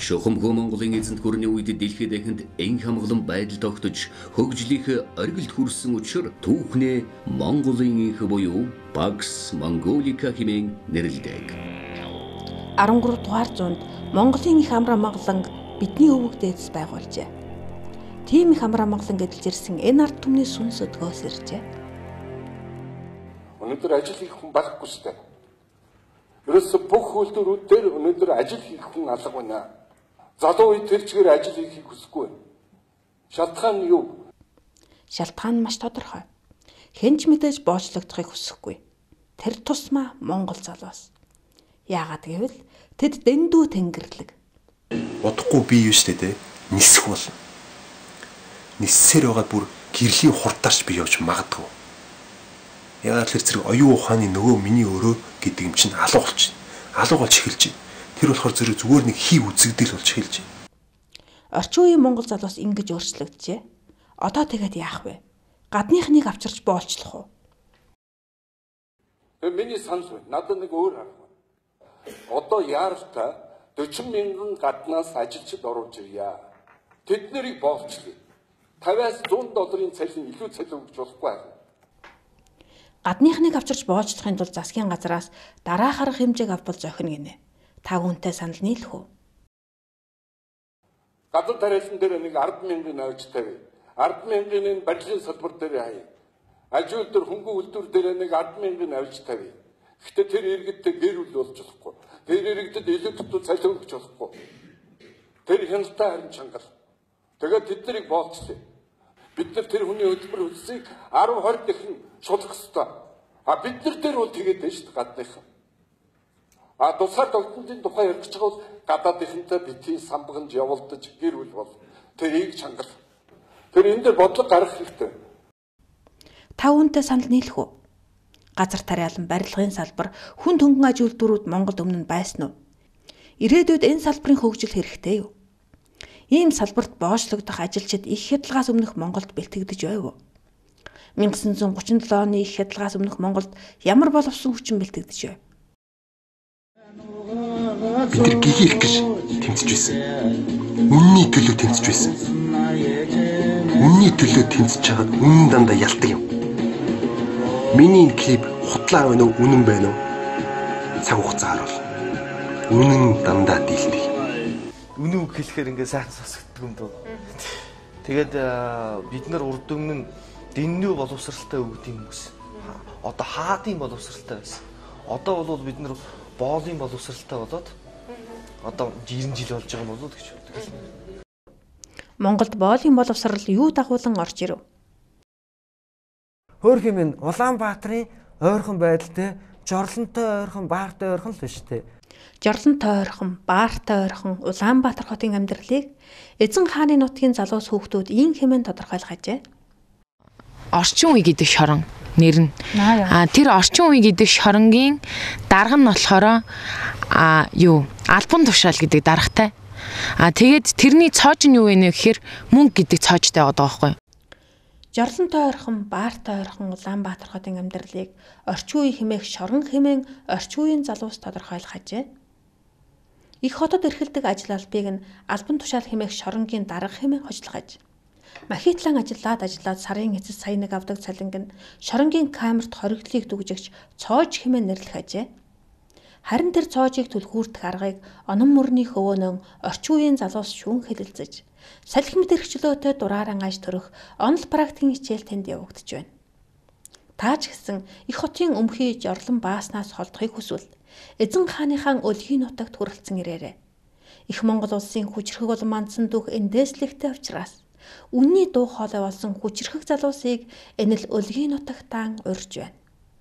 Шухамхүү Монголын эзэнт гүрний үед дэлхийд дахинд эн хамглан байдал тогтож хөгжлийнхээ оргилд хүрсэн учраас түүхнээ Монголын инх буюу Pax Mongolica хэмээн нэрлэдэг. 13 дугаар зуунд Монголын их амраамгалан бидний өвөг дээдэс байгуулжээ. Тийм их амраамгалан гэдэлж ирсэн энэ ард түмний сүнс өдгөөс иржээ. Өнөөдөр ажил хийх хүн байхгүй шүү дээ. Ерөөсө бүх үйлдвэрүүд дээр өнөөдөр ажил хийх хүн алга байна. Залуу үед тэр чигээр ажил хийхийг хүсэхгүй байна. Шалтгаан нь юу? Шалтгаан нь маш тодорхой. Хэн ч мэдээж боочлогдохыг хүсэхгүй. Тэр тусмаа Монгол залуус. Яагаад гэвэл тэд дэндүү тэнгэрлэг. Бодохгүй бий юу штэ тэ. Нисэх бол. Ниссээр байгаа бүр гэрлийн хурдаарч би явж магадгүй. Яагаад тэр зэрэг оюун ухааны нөгөө миний өрөө гэдэг юм чинь алга болчихно. Алга болж эхэлж байна. Тэр болохоор зүгээр нэг хий үзэгдэл болж эхэлж байна. Орчин үеийн Монгол залуус ингэж өөрчлөгдөжээ. Одоо тэгээд яах вэ? Гадныхныг авчирч боолчлох уу? Миний санал байна. Надад нэг өөр арга байна. Одоо яаралтай 40 мянган гаднаас ажилчид оруулж ирье. Тэд нарыг боолчлоо. 50-аас $100 цалин илүү цалин өгч болохгүй байна. Гадныхныг авчирч боолчлохын тулд засгийн газраас дараах арга хэмжээг авбал зохино гинэ. Та үүнтэй санал нийлэх үү? Гадар тариалан дээр нэг 10,000 авч тавь. 10,000-ын барилгын салбар дээр хай. Аж үйлдвэр хөнгөн үйлдвэр дээр нэг 10,000 авч тавь. Гэхдээ тэр иргэдтэй гэр бүл болж болохгүй. Тэр иргэдэд электр цалин өгч болохгүй. Тэр хяналтаа харин чангал. Тэгээд тэд нарыг боолчлоо. Бид нар тэр хүний хөдөлмөр хөлсийг 10-20 дахин шулах ёстой. Бид нар дээр бол тэгээд дээ шүү дээ гадныхан. Тусгаар тогтнолын тухай ярих гэж байгаа бол гадаадынхантай битгий самбагнж явуулдаж гэр бүл бол тэрийг чангал. Тэр энэ дээр бодлого гаргах хэрэгтэй. Та үүнтэй санал нийлэх үү? Газар тариалан барилгын салбар, хүн хөнгөн аж үйлдвэрүүд Монголд өмнө нь байсан уу? Ирээдүйд энэ салбарын хөгжил хэрэгтэй юу? Ийм салбарт боочлогдох ажилчид их хядлагаас өмнөх Монголд бэлтгэгдэж байв уу? 1937 оны их хядлагаас өмнөх Монголд ямар боловсон хүчин бэлтгэгдэж байв? Бид нар гихийх гэж тэмцэж байсан. Үнний төлөө тэмцэж байсан. Үнний төлөө тэмцэж чагаад үнэн дандаа ялдаг юм. Миний клип хутлаа байна уу, үнэн байна уу? Цаг хугацаа харуул. Үнэн дандаа дийлдэг. Үнэн үг хэлэхээр ингээ сайхан сонсогддог юм дөө. Тэгээд бид нар урд өмнө дэндүү боловсралтай өгдөг хүмүүс. Одоо хаадын боловсралтай байсан. Одоо бол бид нар боолын боловсралтай болоод одоо 90 жил болж байгаа юм болоод гэж боддог. Монголд боолын боловсрал юу дагуулan орж ирв? Хөөх юм энэ Улаанбаатарын ойрхон байдалтай, жорлонтой ойрхон, баартай ойрхон л биш үү? Жорлонтой ойрхон, баартай ойрхон Улаанбаатар хотын амьдралыг эзэн хааны нутгийн залуус хүүхдүүд ийм хэмээн тодорхойлгожээ. Орчин үе гэдэг шорон нэр нь. Тэр орчин үе гэдэг шоронгийн дарга нь болохоор албан тушаал гэдэг даргатай. Тэгээд тэрний цоож нь юу вэ гэхээр мөнгө гэдэг цоожтой байгаа байхгүй юу? Жорлонтой ойрхон, баартай ойрхон Улаанбаатар хотын амьдралыг орчин үе хэмээх шорон хэмээн орчин үеийн залуус тодорхойлгожээ. Их хотод эрхэлдэг ажил албыг нь албан тушаал хэмээх шоронгийн дарга хэмээн хожлогож. Махитлан ажиллаад сарын эцэс сая нэг авдаг цалинг нь шоронгийн камерт хоригдлыг дүгжигч цоож хэмээн нэрлэхажээ. Харин тэр цоожийг түлхүүрдэх аргыг онон мөрний хөвөөнөн орчин үеийн залуус шүүн хэлэлцэж, салхи мэтэрхчлөөтэй дурааран аж төрөх онол практикийн хичээл тэнд явагдаж байна. Та ч гэсэн их хотын өмхий жорлон бааснаас холдохыг хүсвэл эзэн хааныхаа өлгийн нутагт хүрэлцэн ирээрэй. Их Монгол улсын хүчрхэг улмаандсан дүүх эндээслэгтэй учраас үнний дуу хоолой болсон хүчрхэг залуусыг энэ л өлгийн нутагтаан урьж байна.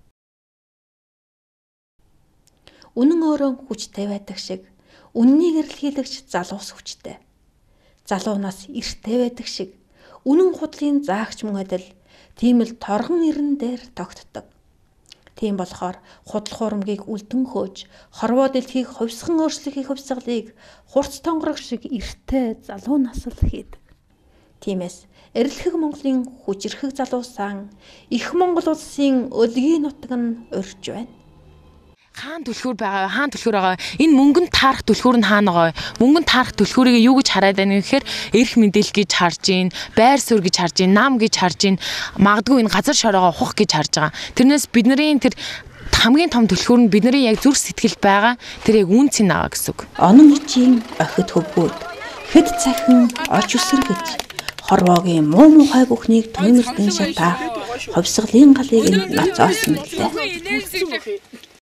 Үнэн өөрөө хүчтэй байдаг шиг үннийг эрэлхийлэгч залуус хүчтэй. Залуунаас эрттэй байдаг шиг үнэн худлын заагч мөн адил тийм л торгон ирэн дээр тогтдог. Тийм болохоор худал хуурмгийг үлдэн хөөж хорвоо дэлхийг хувьсган өөрчлөхийг хувьсгалыг хурц тонгорог шиг эрттэй залуунаас л хийдэг. Тиймээс эрэлхэг Монголын хүчрхэг залуусaan их Монгол улсын өлгийн нутаг нь урьж байна. хаана түлхүүр байгаа, хаана түлхүүр байгаа. Энэ мөнгөнд таарах түлхүүр нь хаана байгаа. Мөнгөнд таарах түлхүүрийг юу гэж хараад байна гэхээр эрх мэдэл гэж харж гин, байр суурь гэж харж гин, нам гэж харж гин, магадгүй энэ газар шороогоо ухах гэж харж байгаа. Тэрнээс бидний тэр хамгийн том түлхүүр нь бидний яг зүрх сэтгэл байгаа. Тэр яг үн цэн аваа гэсэн үг. Онон ичийн охид хөвгүүд хэд цахин олж үсэргэж хорвоогийн муу мухай бүхнийг төмөрдөн шатаах ховсголын галыг нь ноцоосон билээ.